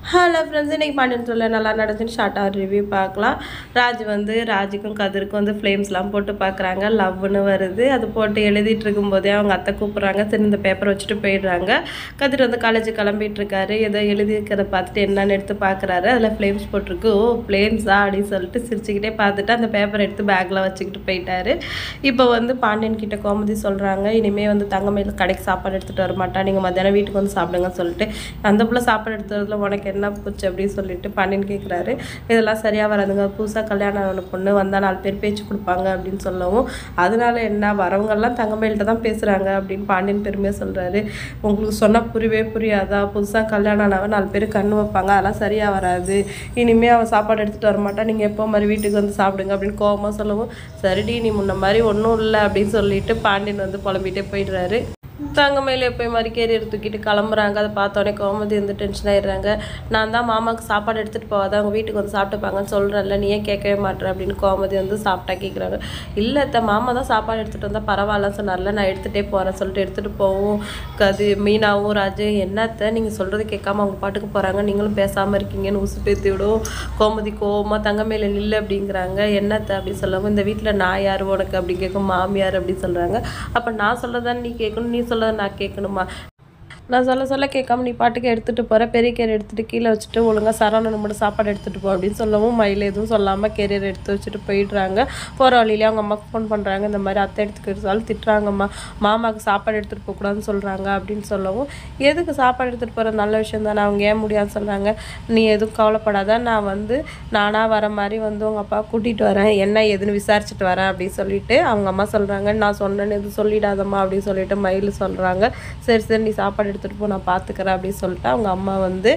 Hello friends, இன்றைக்கி பாண்டியன் சொல்ல நல்லா நடந்துன்னு ஷார்ட்டாக ரிவ்யூ பார்க்கலாம். ராஜுக்கும் கதிருக்கும் ஃப்ளேம்ஸ்லாம் போட்டு பார்க்குறாங்க. லவ்னு வருது. அது போட்டு எழுதிட்டு இருக்கும்போதே அவங்க அத்தை கூப்பிட்றாங்க. சரி இந்த பேப்பரை வச்சுட்டு போயிடுறாங்க. கதிர் காலேஜ் கிளம்பிட்டு இருக்காரு. ஏதோ எழுதியிருக்கிறத பார்த்துட்டு என்னன்னு எடுத்து பார்க்குறாரு. அதில் ஃப்ளேம்ஸ் போட்டிருக்கு. ஓ ஃப்ளேம்ஸா அப்படின்னு சொல்லிட்டு சிரிச்சுக்கிட்டே பார்த்துட்டு அந்த பேப்பரை எடுத்து பேக்கில் வச்சுக்கிட்டு போயிட்டாரு. இப்போ பாண்டியன் கிட்ட கோமதி சொல்கிறாங்க, இனிமேல் தங்கமயில் கடைக்கு சாப்பாடு எடுத்துகிட்டு வர மாட்டா, நீங்கள் மத்தியானம் வீட்டுக்கு சாப்பிடுங்கன்னு சொல்லிட்டு அந்த பிள்ளை சாப்பாடு எடுத்துறதுல உனக்கு என்ன போச்சு அப்படின்னு சொல்லிட்டு பாண்டியன் கேட்குறாரு. இதெல்லாம் சரியாக வராதுங்க, புதுசாக கல்யாணம் ஆன பொண்ணு வந்தால் 4 பேர் பேச்சு கொடுப்பாங்க அப்படின்னு சொல்லவும், அதனால என்ன வரவங்கெல்லாம் தங்கமயில்கிட்ட தான் பேசுகிறாங்க அப்படின்னு பாண்டியன் பெருமையாக சொல்கிறாரு. உங்களுக்கு சொன்னால் புரியாதா, புதுசாக கல்யாணம் ஆனவன் 4 பேர் கண்ணு வைப்பாங்க, அதெல்லாம் சரியாக வராது, இனிமேல் அவன் சாப்பாடு எடுத்துகிட்டு வரமாட்டா, நீங்கள் எப்போ மாதிரி வீட்டுக்கு சாப்பிடுங்க அப்படின்னு கோபமாக சொல்லவும், சரிடி நீ முன்ன மாதிரி ஒன்றும் இல்லை அப்படின்னு சொல்லிட்டு பாண்டியன் புலம்பிகிட்டே போயிடுறாரு. தங்கமயில் எப்போயும் மாதிரி கேரியர் தூக்கிட்டு கிளம்புறாங்க. அதை பார்த்தோன்னே கோமதி டென்ஷன் ஆகிடுறாங்க. நான் தான் மாமாவுக்கு சாப்பாடு எடுத்துகிட்டு போகாத அவங்க வீட்டுக்கு சாப்பிட்டுப்பாங்கன்னு சொல்கிறேன்ல, நீ ஏன் கேட்கவே மாட்டேற அப்படின்னு கோமதி சாப்பிட்டா கேட்குறாங்க. இல்லை மாமா தான் சாப்பாடு எடுத்துகிட்டு வந்தால் பரவாயில்லன்னு சொன்னார்ல, நான் எடுத்துகிட்டே போகிறேன் சொல்லிட்டு எடுத்துகிட்டு போவோம். மீனாவும் ராஜு என்னத்த நீங்கள் சொல்கிறது கேட்காம அவங்க பாட்டுக்கு போகிறாங்க, நீங்களும் பேசாமல் இருக்கீங்கன்னு உசு பேத்தி விடும். கோமதி கோவமாக தங்கமயில் இல்லை அப்படிங்கிறாங்க. என்னத்த அப்படின்னு சொல்லவும், இந்த வீட்டில் நான் யார் உனக்கு அப்படி கேட்கும், மாமியார் அப்படின்னு சொல்கிறாங்க. அப்போ நான் சொல்லதான் நீ கேட்கணும், நீ சொல்ல நான் கேட்கணுமா, நான் சொல்ல கேட்காம நீ பாட்டுக்கு எடுத்துகிட்டு போகிற, பெரிய கேரியர் எடுத்துகிட்டு கீழே வச்சுட்டு ஒழுங்காக சரவணன் மட்டும் சாப்பாடு எடுத்துகிட்டு போ அப்படின்னு சொல்லவும், மயில் எதுவும் சொல்லாமல் கேரியர் எடுத்து வச்சுட்டு போயிடுறாங்க. போகிற வழியிலே அவங்க அம்மாவுக்கு ஃபோன் பண்ணுறாங்க. இந்த மாதிரி அத்தை எடுத்துக்கிட்டு திட்டுறாங்கம்மா, மாமாவுக்கு சாப்பாடு எடுத்துகிட்டு போகக்கூடாதுன்னு சொல்கிறாங்க அப்படின்னு சொல்லவும், எதுக்கு சாப்பாடு எடுத்துகிட்டு போகிற நல்ல விஷயம் தானே, அவங்க ஏன் முடியாதுன்னு சொல்கிறாங்க. நீ எதுவும் கவலைப்படாத, நான் நானாக வர மாதிரி உங்கள் அப்பா கூட்டிகிட்டு வரேன், என்ன எதுன்னு விசாரிச்சுட்டு வரேன் அப்படின்னு சொல்லிட்டு அவங்க அம்மா சொல்கிறாங்க. நான் சொன்னேன்னு எதுவும் சொல்லிடாதம்மா அப்படின்னு சொல்லிட்டு மயில் சொல்கிறாங்க. சரி நீ சாப்பாடு எடுத்துகிட்டு போ, நான் பார்த்துக்கிறேன் அப்படின்னு சொல்லிட்டு அவங்க அம்மா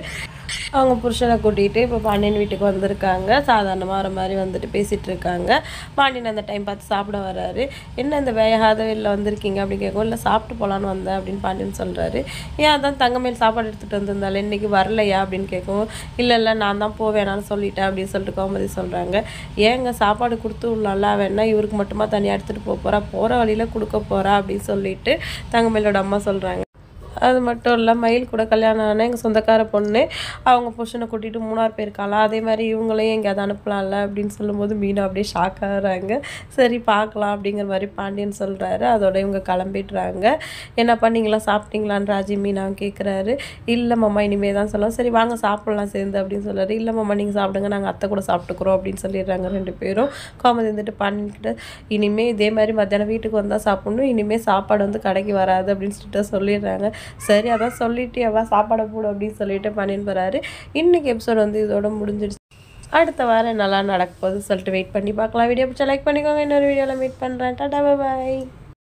அவங்க புருஷனை கூட்டிகிட்டு இப்போ பாண்டியன் வீட்டுக்கு வந்திருக்காங்க. சாதாரணமாக வர மாதிரி பேசிகிட்டு இருக்காங்க. பாண்டியன் அந்த டைம் பார்த்து சாப்பிட வர்றாரு. என்ன இந்த வேகாத வெளில வந்திருக்கீங்க அப்படின்னு கேட்கும். இல்லை சாப்பிட்டு போகலான்னு வந்தேன் அப்படின்னு பாண்டியன் சொல்கிறாரு. ஏன் அதான் தங்கமயில் சாப்பாடு எடுத்துகிட்டு வந்திருந்தால இன்றைக்கி வரலையா அப்படின்னு கேட்கும். இல்லை நான் தான் போவேணான்னு சொல்லிட்டேன் அப்படின்னு சொல்லிட்டு கோமதி சொல்கிறாங்க. ஏங்க சாப்பாடு கொடுத்து விடலாம்ல, வேணா இவருக்கு மட்டுமா தனியாக எடுத்துகிட்டு போகிற வழியில் கொடுக்க போகிறா அப்படின்னு சொல்லிட்டு தங்கமயிலோட அம்மா சொல்கிறாங்க. அது மட்டும் இல்லை, மயில் கூட கல்யாணம் ஆனால் எங்கள் சொந்தக்கார பொண்ணு அவங்க புருஷனை கூட்டிகிட்டு 3 போயிருக்காளா, அதே மாதிரி இவங்களையும் எங்கேயாவது அனுப்பலாம்ல அப்படின்னு சொல்லும்போது மீனா அப்படியே ஷாக் ஆகுறாங்க. சரி பார்க்கலாம் அப்படிங்கிற மாதிரி பாண்டியன் சொல்கிறாரு. அதோட இவங்க கிளம்பிடுறாங்க. என்னப்பா நீங்களாம் சாப்பிட்டீங்களான்னு ராஜி மீனாவும் கேட்குறாரு. இல்லை மாமா இனிமேல் தான் சொல்லலாம். சரி வாங்க சாப்பிட்லாம் சேர்ந்து அப்படின்னு சொல்கிறாரு. இல்லை மாமா நீங்கள் சாப்பிடுங்க, நாங்கள் அத்தை கூட சாப்பிட்டுக்குறோம் அப்படின்னு சொல்லிடுறாங்க 2 பேரும். கோமதி பாண்டியன்கிட்ட இனிமேல் இதே மாதிரி மத்தியானம் வீட்டுக்கு வந்தால் சாப்பிட்ணும், இனிமேல் சாப்பாடு கடைக்கு வராது அப்படின்னு சொல்லிட்டு சொல்லிடுறாங்க. சரி அதான் சொல்லிட்டு எவ்வளோ சாப்பாடை போடும் அப்படின்னு சொல்லிட்டு பண்ணின்னு போகிறாரு. இன்றைக்கி எபிசோட் இதோட முடிஞ்சிடுச்சு. அடுத்த வாரம் நல்லா நடக்க போகுது சொல்லிட்டு வெயிட் பண்ணி பார்க்கலாம். வீடியோ பிடிச்சா லைக் பண்ணிக்கோங்க. இன்னொரு வீடியோவில் மீட் பண்ணுறேன். டாடா பாய்.